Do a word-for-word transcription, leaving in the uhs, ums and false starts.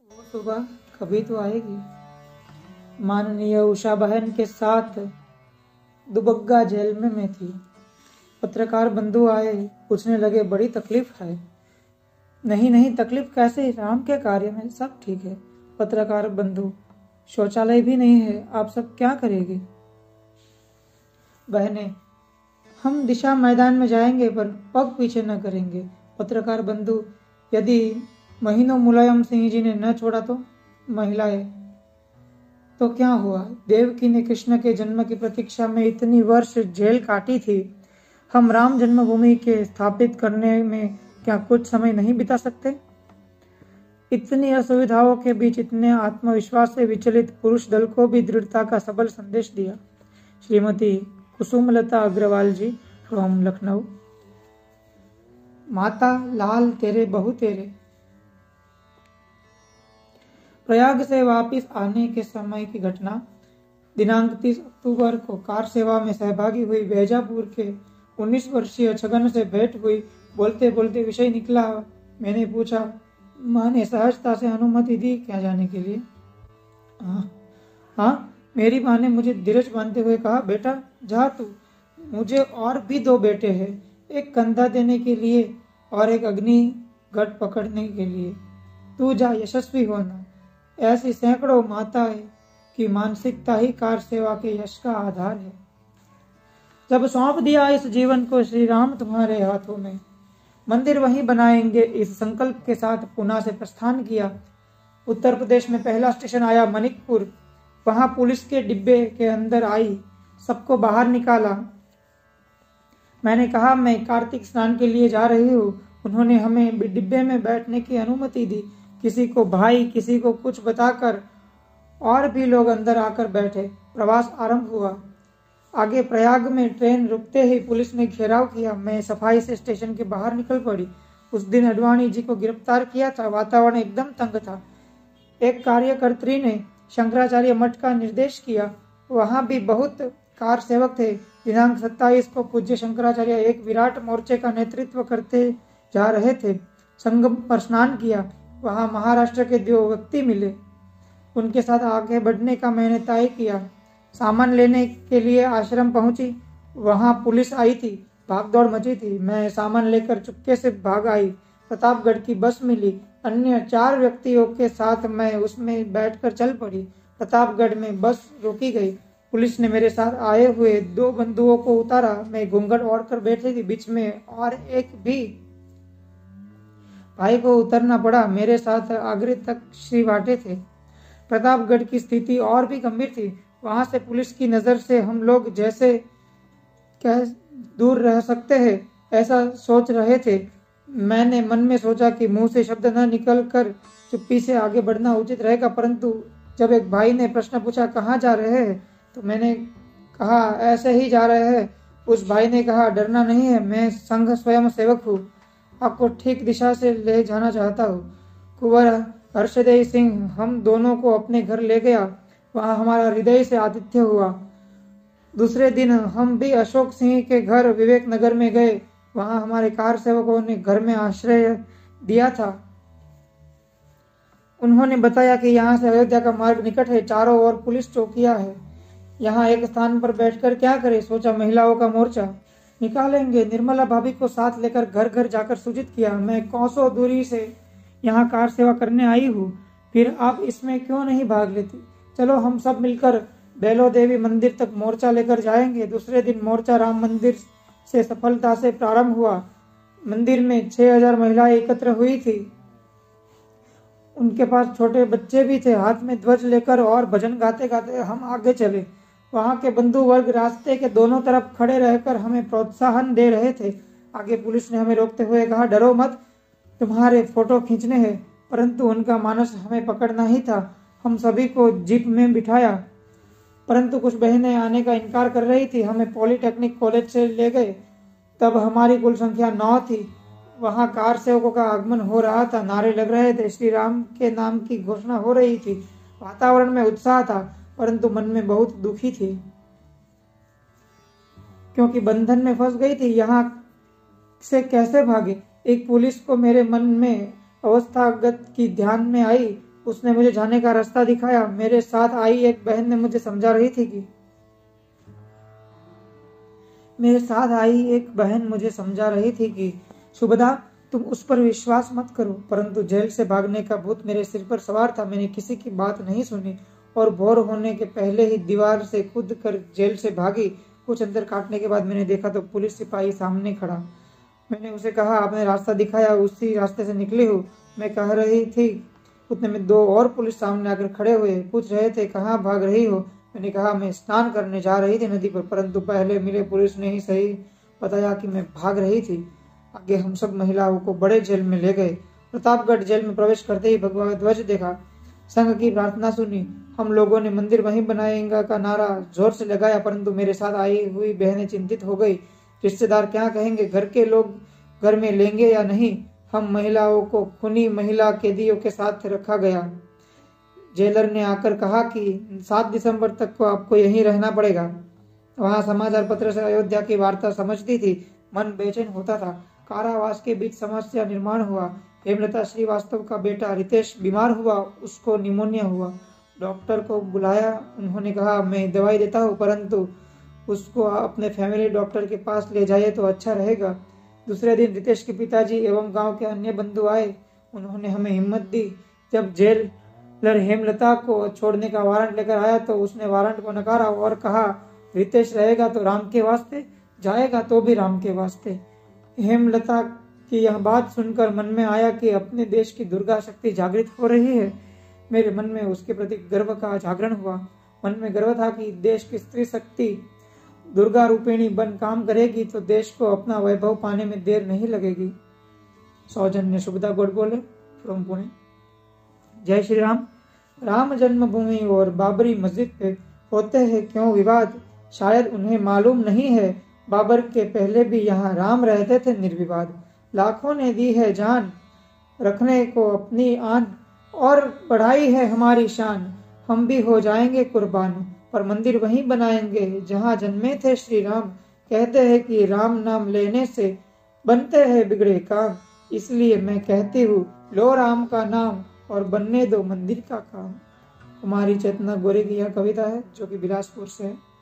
वो सुबह कभी तो आएगी। माननीय उषा बहन के साथ दुबग्गा जेल में मैं थी। पत्रकार बंधु आए, पूछने लगे बड़ी तकलीफ है। नहीं नहीं, तकलीफ कैसे, राम के कार्य में सब ठीक है। पत्रकार बंधु, शौचालय भी नहीं है, आप सब क्या करेंगे? बहने, हम दिशा मैदान में जाएंगे पर पग पीछे न करेंगे। पत्रकार बंधु, यदि महीनों मुलायम सिंह जी ने न छोड़ा तो? महिलाएं, तो क्या हुआ? देवकी ने कृष्ण के जन्म की प्रतीक्षा में इतनी वर्ष जेल काटी थी। हम राम जन्मभूमि के स्थापित करने में क्या कुछ समय नहीं बिता सकते? इतनी असुविधाओं के बीच इतने आत्मविश्वास से विचलित पुरुष दल को भी दृढ़ता का सबल संदेश दिया। श्रीमती कुसुमलता अग्रवाल जी फ्रॉम लखनऊ। माता लाल तेरे बहु तेरे। प्रयाग से वापस आने के समय की घटना। दिनांक तीस अक्टूबर को कार सेवा में सहभागी हुई बैजापुर के उन्नीस वर्षीय छगन से भेंट हुई। बोलते बोलते विषय निकला। मैंने पूछा, माँ ने सहजता से अनुमति दी क्या जाने के लिए? हाँ हाँ, मेरी माँ ने मुझे धीरज बांधते हुए कहा, बेटा जा तू, मुझे और भी दो बेटे हैं, एक कंधा देने के लिए और एक अग्नि गढ़ पकड़ने के लिए। तू जा, यशस्वी होना। ऐसी सैकड़ों माताएं की मानसिकता ही कार सेवा के यश का आधार है। जब सौंप दिया इस जीवन को श्री राम तुम्हारे हाथों में, मंदिर वहीं बनाएंगे, इस संकल्प के साथ पुणे से प्रस्थान किया। उत्तर प्रदेश में पहला स्टेशन आया मनिकपुर। वहां पुलिस के डिब्बे के अंदर आई, सबको बाहर निकाला। मैंने कहा, मैं कार्तिक स्नान के लिए जा रही हूँ। उन्होंने हमें डिब्बे में बैठने की अनुमति दी। किसी को भाई, किसी को कुछ बताकर और भी लोग अंदर आकर बैठे। प्रवास आरंभ हुआ। आगे प्रयाग में ट्रेन रुकते ही पुलिस ने घेराव किया। मैं सफाई से स्टेशन के बाहर निकल पड़ी। उस दिन अडवाणी जी को गिरफ्तार किया था। वातावरण एकदम तंग था। एक कार्यकर्त्री ने शंकराचार्य मठ का निर्देश किया। वहां भी बहुत कार सेवक थे। दिनांक सत्ताईस को पूज्य शंकराचार्य एक विराट मोर्चे का नेतृत्व करते जा रहे थे। संगम पर स्नान किया। वहां महाराष्ट्र के दो व्यक्ति मिले। उनके साथ आगे बढ़ने का मैंने तय किया। सामान लेने के लिए आश्रम पहुंची। वहां पुलिस आई थी। भागदौड़ मची थी। मैं सामान लेकर चुपके से भाग आई। प्रतापगढ़ की बस मिली। अन्य चार व्यक्तियों के साथ मैं उसमें बैठकर चल पड़ी। प्रतापगढ़ में बस रोकी गई। पुलिस ने मेरे साथ आए हुए दो बंधुओं को उतारा। मैं घूंघट ओढ़कर बैठी थी। बीच में और एक भी भाई को उतरना पड़ा। मेरे साथ आगरे तक श्री वाटे थे। प्रतापगढ़ की स्थिति और भी गंभीर थी। वहां से पुलिस की नजर से हम लोग जैसे कैसे दूर रह सकते हैं, ऐसा सोच रहे थे। मैंने मन में सोचा कि मुंह से शब्द न निकल कर चुप्पी से आगे बढ़ना उचित रहेगा। परंतु जब एक भाई ने प्रश्न पूछा, कहाँ जा रहे हैं, तो मैंने कहा, ऐसे ही जा रहे हैं। उस भाई ने कहा, डरना नहीं है, मैं संघ स्वयं सेवक हूँ, आपको ठीक दिशा से ले जाना चाहता हूँ। कुंवर हर्षदेव सिंह हम दोनों को अपने घर ले गया। वहाँ हमारा हृदय से आतिथ्य हुआ। दूसरे दिन हम भी अशोक सिंह के घर विवेक नगर में गए। वहाँ हमारे कार सेवकों ने घर में आश्रय दिया था। उन्होंने बताया कि यहाँ से अयोध्या का मार्ग निकट है, चारों ओर पुलिस चौकियां है। यहाँ एक स्थान पर बैठकर क्या करें, सोचा महिलाओं का मोर्चा निकालेंगे। निर्मला भाभी को साथ लेकर घर घर जाकर सूचित किया, मैं कोसों दूरी से यहाँ कार सेवा करने आई हूँ, फिर आप इसमें क्यों नहीं भाग लेती? चलो हम सब मिलकर बेलो देवी मंदिर तक मोर्चा लेकर जाएंगे। दूसरे दिन मोर्चा राम मंदिर से सफलता से प्रारंभ हुआ। मंदिर में छह हजार महिलाएं एकत्र हुई थी। उनके पास छोटे बच्चे भी थे। हाथ में ध्वज लेकर और भजन गाते गाते हम आगे चले। वहां के बंधु वर्ग रास्ते के दोनों तरफ खड़े रहकर हमें प्रोत्साहन दे रहे थे। आगे पुलिस ने हमें रोकते हुए कहा, डरो मत, तुम्हारे फोटो खींचने हैं। परंतु उनका मानस हमें पकड़ना ही था। हम सभी को जीप में बिठाया, परंतु कुछ बहनें आने का इनकार कर रही थी। हमें पॉलिटेक्निक कॉलेज से ले गए। तब हमारी कुल संख्या नौ थी। वहां कार सेवकों का आगमन हो रहा था। नारे लग रहे थे। श्री राम के नाम की घोषणा हो रही थी। वातावरण में उत्साह था, परंतु मन में बहुत दुखी थी, क्योंकि बंधन में फंस गई थी। यहाँ से कैसे भागे? एक पुलिस को मेरे मन में अवस्थागत की ध्यान में आई। उसने मुझे जाने का रास्ता दिखाया। मेरे साथ आई एक बहन ने मुझे समझा रही थी कि मेरे साथ आई एक बहन मुझे समझा रही थी कि शुभदा, तुम उस पर विश्वास मत करो। परंतु जेल से भागने का भूत मेरे सिर पर सवार था। मैंने किसी की बात नहीं सुनी और भोर होने के पहले ही दीवार से कूद कर जेल से भागी। कुछ अंदर काटने के बाद मैंने देखा तो पुलिस सिपाही सामने खड़ा। मैंने उसे कहा, आपने रास्ता दिखाया, उसी रास्ते से निकली हूँ। मैं कह रही थी उतने में दो और पुलिस सामने आकर खड़े हुए। पूछ रहे थे, कहाँ भाग रही हो? मैंने कहा, मैं स्नान करने जा रही थी नदी पर, परंतु पहले मिले पुलिस ने ही सही बताया कि मैं भाग रही थी। आगे हम सब महिलाओं को बड़े जेल में ले गए। प्रतापगढ़ जेल में प्रवेश करते ही भगवा ध्वज देखा, संघ की प्रार्थना सुनी। हम लोगों ने मंदिर वहीं बनाएंगे का नारा जोर से लगाया, परंतु मेरे साथ आई हुई बहनें चिंतित हो गई। रिश्तेदार क्या कहेंगे, घर के लोग घर में लेंगे या नहीं। हम महिलाओं को खूनी महिला कैदियों के साथ रखा गया। जेलर ने आकर कहा कि सात दिसंबर तक को आपको यहीं रहना पड़ेगा। वहां समाचार पत्र से अयोध्या की वार्ता समझती थी। मन बेचैन होता था। कारावास के बीच समस्या निर्माण हुआ। हेमलता श्रीवास्तव का बेटा रितेश बीमार हुआ, उसको निमोनिया हुआ। डॉक्टर को बुलाया। उन्होंने कहा, मैं दवाई देता हूँ, परंतु उसको अपने फैमिली डॉक्टर के पास ले जाइए तो अच्छा रहेगा। दूसरे दिन रितेश के पिताजी एवं गांव के अन्य बंधु आए। उन्होंने हमें हिम्मत दी। जब जेलर हेमलता को छोड़ने का वारंट लेकर आया तो उसने वारंट को नकारा और कहा, रितेश रहेगा तो राम के वास्ते, जाएगा तो भी राम के वास्ते। हेमलता की यह बात सुनकर मन में आया कि अपने देश की दुर्गा शक्ति जागृत हो रही है। मेरे मन में उसके प्रति गर्व का जागरण हुआ। मन में गर्व था कि देश की स्त्री शक्ति दुर्गा रूपिणी बन काम करेगी तो देश को अपना वैभव पाने में देर नहीं लगेगी। सौजन्य शुभदा गोडबोले फ्रॉम पुणे। जय श्री राम। राम जन्मभूमि और बाबरी मस्जिद पे होते हैं क्यों विवाद, शायद उन्हें मालूम नहीं है बाबर के पहले भी यहाँ राम रहते थे निर्विवाद। लाखों ने दी है जान रखने को अपनी आन, और बढ़ाई है हमारी शान। हम भी हो जाएंगे कुर्बान, पर मंदिर वहीं बनाएंगे जहाँ जन्मे थे श्री राम। कहते हैं कि राम नाम लेने से बनते हैं बिगड़े काम, इसलिए मैं कहती हूँ लो राम का नाम और बनने दो मंदिर का काम। कुमारी चेतना गोरे की यह कविता है जो कि बिलासपुर से है।